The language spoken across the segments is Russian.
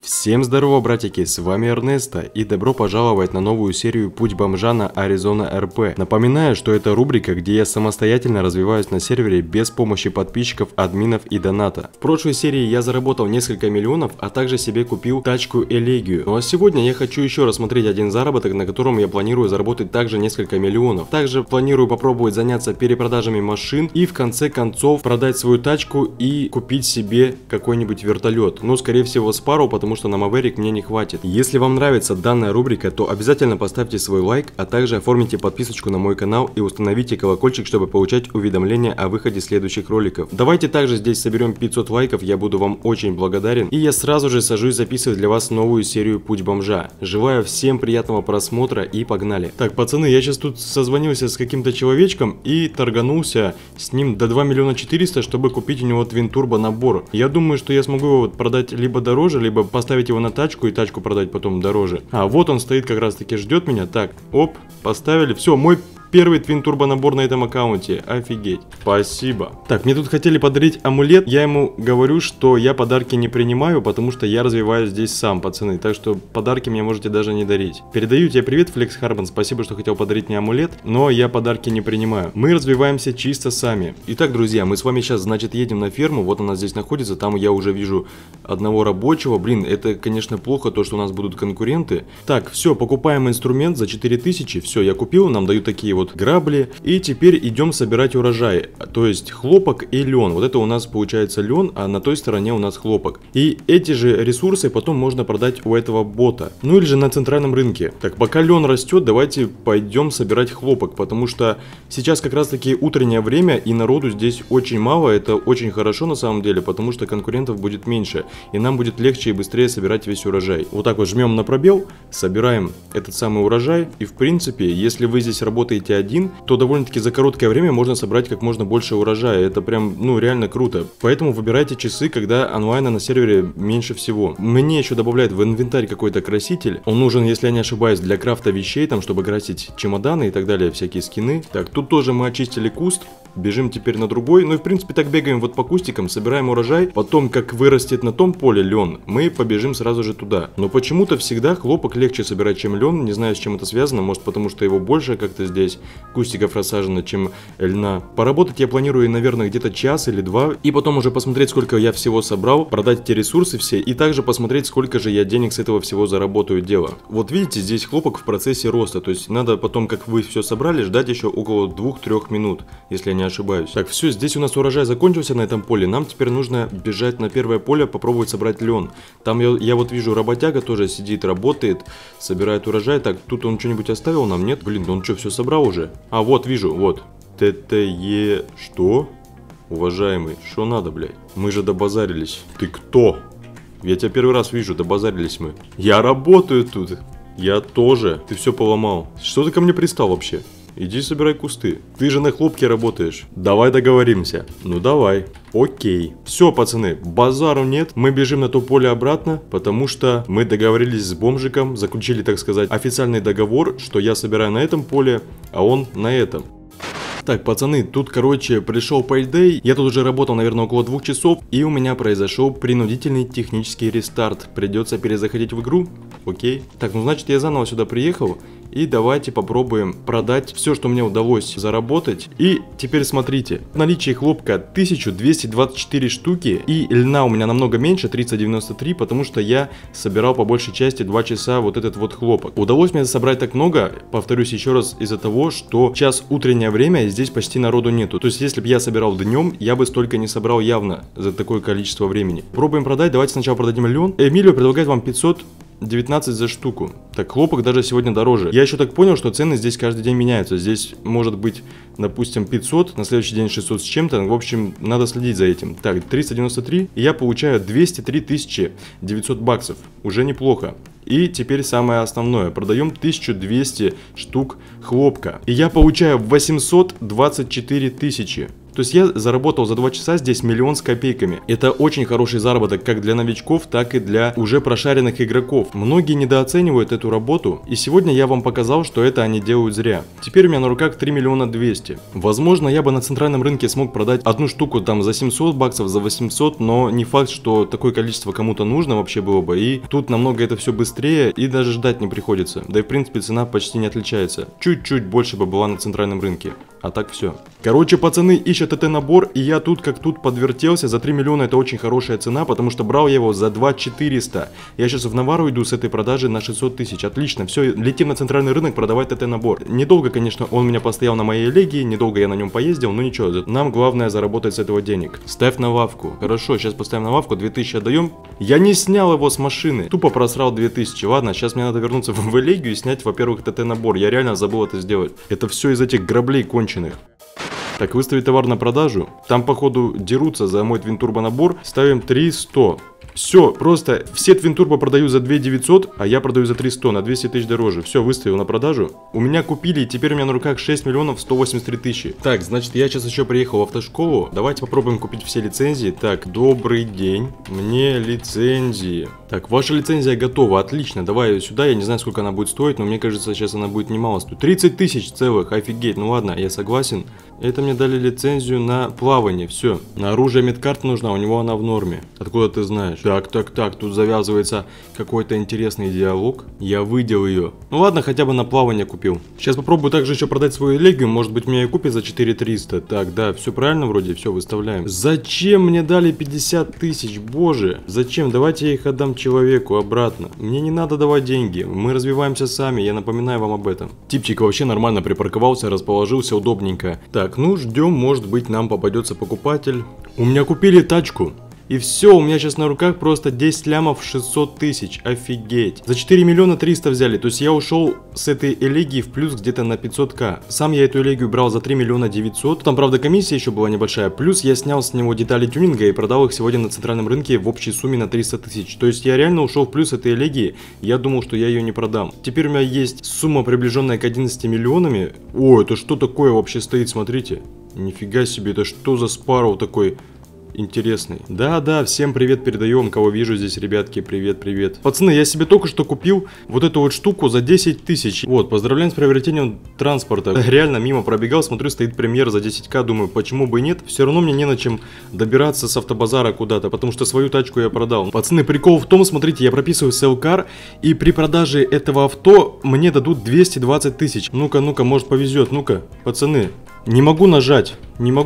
Всем здорово, братики, с вами Эрнесто и добро пожаловать на новую серию «Путь бомжа» на Arizona RP. Напоминаю, что это рубрика, где я самостоятельно развиваюсь на сервере без помощи подписчиков, админов и доната. В прошлой серии я заработал несколько миллионов, а также себе купил тачку Элегию. Ну а сегодня я хочу еще рассмотреть один заработок, на котором я планирую заработать также несколько миллионов. Также планирую попробовать заняться перепродажами машин и в конце концов продать свою тачку и купить себе какой-нибудь вертолет. Ну, скорее всего, Sparrow, потому что на Maverick мне не хватит. Если вам нравится данная рубрика, то обязательно поставьте свой лайк, а также оформите подписочку на мой канал и установите колокольчик, чтобы получать уведомления о выходе следующих роликов. Давайте также здесь соберем 500 лайков, я буду вам очень благодарен. И я сразу же сажусь записывать для вас новую серию «Путь бомжа». Желаю всем приятного просмотра и погнали. Так, пацаны, я сейчас тут созвонился с каким-то человечком и торганулся с ним до 2 миллиона 400, чтобы купить у него Twin Turbo набор. Я думаю, что я смогу его продать либо дороже, либо поставить его на тачку и тачку продать потом дороже. А вот он стоит, как раз таки ждет меня. Так, оп, поставили. Все, мой первый Twin Turbo набор на этом аккаунте. Офигеть. Спасибо. Так, мне тут хотели подарить амулет. Я ему говорю, что я подарки не принимаю, потому что я развиваюсь здесь сам, пацаны. Так что подарки мне можете даже не дарить. Передаю тебе привет, Флекс Харбан. Спасибо, что хотел подарить мне амулет, но я подарки не принимаю. Мы развиваемся чисто сами. Итак, друзья, мы с вами сейчас, значит, едем на ферму. Вот она здесь находится. Там я уже вижу одного рабочего. Блин, это, конечно, плохо, то, что у нас будут конкуренты. Так, все, покупаем инструмент за 4000. Все, я купил. Нам дают такие вот грабли, и теперь идем собирать урожай, то есть хлопок и лен. Вот это у нас получается лен, а на той стороне у нас хлопок. И эти же ресурсы потом можно продать у этого бота, ну или же на центральном рынке. Так, пока лен растет, давайте пойдем собирать хлопок, потому что сейчас как раз таки утреннее время и народу здесь очень мало. Это очень хорошо на самом деле, потому что конкурентов будет меньше и нам будет легче и быстрее собирать весь урожай. Вот так вот жмем на пробел, собираем этот самый урожай, и в принципе, если вы здесь работаете один, то довольно-таки за короткое время можно собрать как можно больше урожая. Это прям, ну, реально круто. Поэтому выбирайте часы, когда онлайна на сервере меньше всего. Мне еще добавляют в инвентарь какой-то краситель. Он нужен, если я не ошибаюсь, для крафта вещей, там, чтобы красить чемоданы и так далее, всякие скины. Так, тут тоже мы очистили куст. Бежим теперь на другой. Ну и в принципе так бегаем вот по кустикам, собираем урожай. Потом, как вырастет на том поле лен, мы побежим сразу же туда. Но почему-то всегда хлопок легче собирать, чем лен. Не знаю, с чем это связано. Может, потому что его больше как-то здесь кустиков рассажено, чем льна. Поработать я планирую, наверное, где-то час или два. И потом уже посмотреть, сколько я всего собрал, продать эти ресурсы все. И также посмотреть, сколько же я денег с этого всего заработаю дело. Вот видите, здесь хлопок в процессе роста. То есть надо потом, как вы все собрали, ждать еще около 2-3 минут, если я не ошибаюсь. Так, все, здесь у нас урожай закончился на этом поле. Нам теперь нужно бежать на первое поле, попробовать собрать лен. Там я вот вижу, работяга тоже сидит, работает, собирает урожай. Так, тут он что-нибудь оставил нам? Нет? Блин, он что, все собрал уже? А, вот, вижу, вот. ТТЕ... Что? Уважаемый, что надо, блядь? Мы же добазарились. Ты кто? Я тебя первый раз вижу, добазарились мы. Я работаю тут. Я тоже. Ты все поломал. Что ты ко мне пристал вообще? Иди собирай кусты. Ты же на хлопке работаешь. Давай договоримся. Ну давай. Окей. Все, пацаны, базару нет. Мы бежим на то поле обратно, потому что мы договорились с бомжиком, заключили, так сказать, официальный договор, что я собираю на этом поле, а он на этом. Так, пацаны, тут, короче, пришел Payday. Я тут уже работал, наверное, около 2 часов. И у меня произошел принудительный технический рестарт. Придется перезаходить в игру. Окей. Так, ну значит, я заново сюда приехал. И давайте попробуем продать все, что мне удалось заработать. И теперь смотрите. В наличии хлопка 1224 штуки. И льна у меня намного меньше, 393, потому что я собирал по большей части 2 часа вот этот вот хлопок. Удалось мне собрать так много, повторюсь еще раз, из-за того, что сейчас утреннее время, и здесь почти народу нету. То есть, если бы я собирал днем, я бы столько не собрал явно за такое количество времени. Пробуем продать. Давайте сначала продадим лен. Эмилио предлагает вам 519 за штуку. Так, хлопок даже сегодня дороже. Я еще так понял, что цены здесь каждый день меняются. Здесь может быть, допустим, 500, на следующий день 600 с чем-то. В общем, надо следить за этим. Так, 393. И я получаю 203 900 баксов. Уже неплохо. И теперь самое основное. Продаем 1200 штук хлопка. И я получаю 824 тысячи. То есть я заработал за 2 часа здесь 1 миллион с копейками. Это очень хороший заработок как для новичков, так и для уже прошаренных игроков. Многие недооценивают эту работу, и сегодня я вам показал, что это они делают зря. Теперь у меня на руках 3 миллиона 200. Возможно, я бы на центральном рынке смог продать одну штуку там за 700 баксов, за 800, но не факт, что такое количество кому-то нужно вообще было бы. И тут намного это все быстрее, и даже ждать не приходится. Да и в принципе цена почти не отличается. Чуть-чуть больше бы была на центральном рынке. А так все. Короче, пацаны ищут этот набор, и я тут как тут подвертелся. За 3 миллиона это очень хорошая цена, потому что брал я его за 2 400. Я сейчас в навару иду с этой продажи на 600 тысяч. Отлично, все, летим на центральный рынок продавать этот набор. Недолго, конечно, он у меня постоял на моей элегии, недолго я на нем поездил, но ничего, нам главное заработать с этого денег. Ставь на лавку. Хорошо, сейчас поставим на лавку, 2000 отдаем. Я не снял его с машины, тупо просрал 2000. Ладно, сейчас мне надо вернуться в элегию и снять, во-первых, ТТ набор. Я реально забыл это сделать. Это все из этих граблей конченых. Так, выставить товар на продажу. Там, походу, дерутся за мой твинтурбо набор. Ставим 300. Все, просто все твинтурбо продаю за 2900, а я продаю за 300, на 200 тысяч дороже. Все, выставил на продажу. У меня купили, и теперь у меня на руках 6 миллионов 183 тысячи. Так, значит, я сейчас еще приехал в автошколу. Давайте попробуем купить все лицензии. Так, добрый день. Мне лицензии. Так, ваша лицензия готова, отлично. Давай ее сюда, я не знаю, сколько она будет стоить, но мне кажется, сейчас она будет немало стоить. 30 тысяч целых, офигеть. Ну ладно, я согласен. Это мне дали лицензию на плавание, все. На оружие медкарта нужна, у него она в норме. Откуда ты знаешь? Так, тут завязывается какой-то интересный диалог. Я выделал ее. Ну ладно, хотя бы на плавание купил. Сейчас попробую также еще продать свою элегию, может быть меня и купят за 4300. Так, да, все правильно вроде, все выставляем. Зачем мне дали 50 тысяч, боже? Зачем? Давайте я их отдам человеку обратно. Мне не надо давать деньги, мы развиваемся сами, я напоминаю вам об этом. Типчик вообще нормально припарковался, расположился удобненько. Так, ну ждем, может быть нам попадется покупатель. У меня купили тачку. И все, у меня сейчас на руках просто 10 лямов 600 тысяч, офигеть. За 4 миллиона 300 взяли, то есть я ушел с этой элегии в плюс где-то на 500к. Сам я эту элегию брал за 3 миллиона 900, там правда комиссия еще была небольшая. Плюс я снял с него детали тюнинга и продал их сегодня на центральном рынке в общей сумме на 300 тысяч. То есть я реально ушел в плюс этой элегии, я думал, что я ее не продам. Теперь у меня есть сумма, приближенная к 11 миллионами. О, это что такое вообще стоит, смотрите. Нифига себе, это что за Спарроу такой... интересный. Да, всем привет передаем, кого вижу здесь, ребятки, привет. Пацаны, я себе только что купил вот эту вот штуку за 10 тысяч. Вот, поздравляем с приобретением транспорта. Реально мимо пробегал, смотрю, стоит премьер за 10к, думаю, почему бы и нет. Все равно мне не на чем добираться с автобазара куда-то, потому что свою тачку я продал. Пацаны, прикол в том, смотрите, я прописываю селкар, и при продаже этого авто мне дадут 220 тысяч. Ну-ка, может повезет, ну-ка, пацаны. Не могу нажать,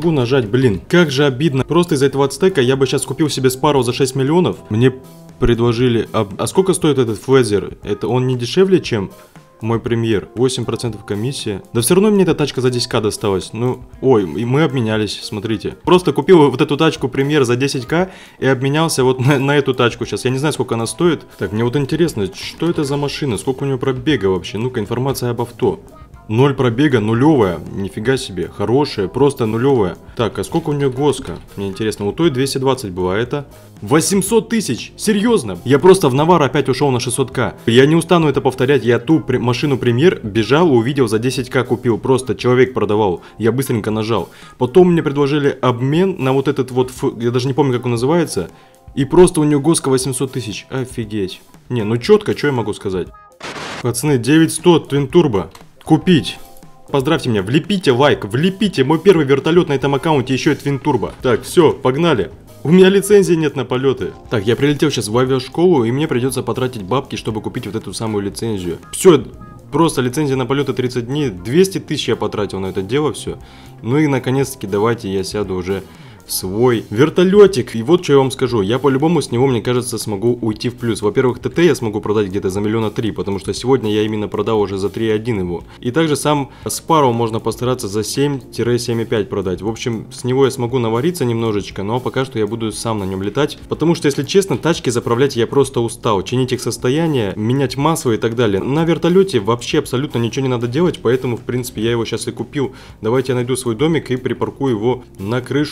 блин. Как же обидно. Просто из-за этого отстека я бы сейчас купил себе Спарроу за 6 миллионов. Мне предложили... А сколько стоит этот флезер? Это он не дешевле, чем мой премьер? 8% комиссия. Да все равно мне эта тачка за 10к досталась. Ну, ой, и мы обменялись, смотрите. Просто купил вот эту тачку премьер за 10к и обменялся вот на эту тачку сейчас. Я не знаю, сколько она стоит. Так, мне вот интересно, что это за машина? Сколько у нее пробега вообще? Ну-ка, информация об авто. 0 пробега, нулевая, нифига себе, хорошая, просто нулевая. Так, а сколько у нее госка? Мне интересно, у той 220 была, это 800 тысяч, серьезно? Я просто в навар опять ушел на 600к. Я не устану это повторять, я ту машину премьер бежал, увидел, за 10к купил, просто человек продавал, я быстренько нажал. Потом мне предложили обмен на вот этот вот, я даже не помню, как он называется, и просто у нее госка 800 тысяч, офигеть. Не, ну четко, что я могу сказать? Пацаны, 9100 твинтурбо. Купить. Поздравьте меня, влепите лайк, влепите мой первый вертолет на этом аккаунте, еще и твинтурбо. Так, все, погнали. У меня лицензии нет на полеты. Так, я прилетел сейчас в авиашколу, и мне придется потратить бабки, чтобы купить вот эту самую лицензию. Все, просто лицензия на полеты 30 дней, 200 тысяч я потратил на это дело, все. Ну и наконец-таки давайте я сяду уже свой вертолетик. И вот что я вам скажу, я по-любому с него, мне кажется, смогу уйти в плюс. Во-первых, ТТ я смогу продать где-то за 1,3 миллиона, потому что сегодня я именно продал уже за 3,1 его. И также сам Спарроу можно постараться за 7-7,5 продать. В общем, с него я смогу навариться немножечко, но пока что я буду сам на нем летать. Потому что, если честно, тачки заправлять я просто устал. Чинить их состояние, менять масло и так далее. На вертолете вообще абсолютно ничего не надо делать, поэтому, в принципе, я его сейчас и купил. Давайте я найду свой домик и припаркую его на крышу дома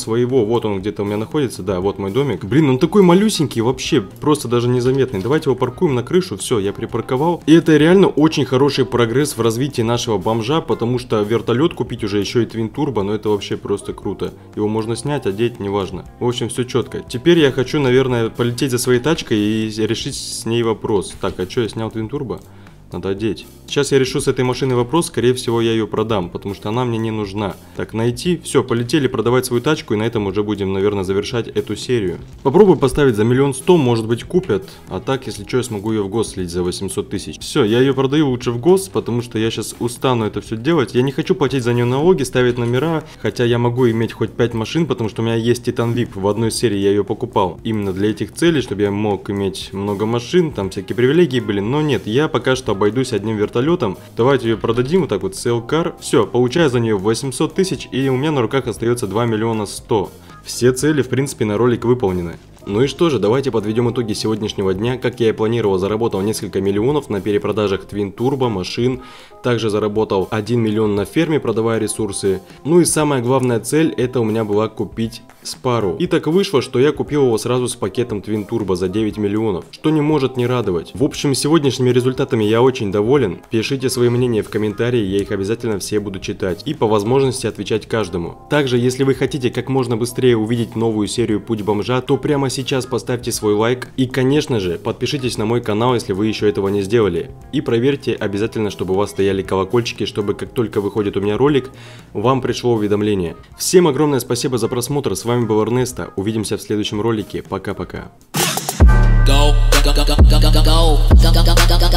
своего. Вот он где-то у меня находится, да, вот мой домик. Блин, он такой малюсенький, вообще просто даже незаметный. Давайте его паркуем на крышу, все, я припарковал. И это реально очень хороший прогресс в развитии нашего бомжа, потому что вертолет купить уже еще и Twin Turbo, но это вообще просто круто. Его можно снять, одеть, неважно. В общем, все четко. Теперь я хочу, наверное, полететь за своей тачкой и решить с ней вопрос. Так, а что, я снял Twin Turbo? Надо одеть. Сейчас я решу с этой машиной вопрос, скорее всего я ее продам, потому что она мне не нужна. Так, найти, все, полетели продавать свою тачку, и на этом уже будем, наверное, завершать эту серию. Попробую поставить за 1 100 000, может быть купят, а так, если что, я смогу ее в ГОС слить за 800 000. Все, я ее продаю лучше в ГОС, потому что я сейчас устану это все делать. Я не хочу платить за нее налоги, ставить номера, хотя я могу иметь хоть 5 машин, потому что у меня есть Titan VIP, в одной серии я ее покупал. Именно для этих целей, чтобы я мог иметь много машин, там всякие привилегии были, но нет, я пока что обойдусь одним вертолетом. Давайте ее продадим, вот так вот, sell car. Все, получаю за нее 800 000, и у меня на руках остается 2 100 000. Все цели, в принципе, на ролик выполнены. Ну и что же, давайте подведем итоги сегодняшнего дня. Как я и планировал, заработал несколько миллионов на перепродажах Twin Turbo, машин. Также заработал 1 миллион на ферме, продавая ресурсы. Ну и самая главная цель, это у меня была купить Sparrow. И так вышло, что я купил его сразу с пакетом Twin Turbo за 9 миллионов, что не может не радовать. В общем, сегодняшними результатами я очень доволен. Пишите свои мнения в комментарии, я их обязательно все буду читать. И по возможности отвечать каждому. Также, если вы хотите как можно быстрее увидеть новую серию Путь Бомжа, то прямо сейчас поставьте свой лайк. И, конечно же, подпишитесь на мой канал, если вы еще этого не сделали. И проверьте обязательно, чтобы у вас стояли колокольчики, чтобы как только выходит у меня ролик, вам пришло уведомление. Всем огромное спасибо за просмотр, с вами был Эрнесто, увидимся в следующем ролике, пока-пока.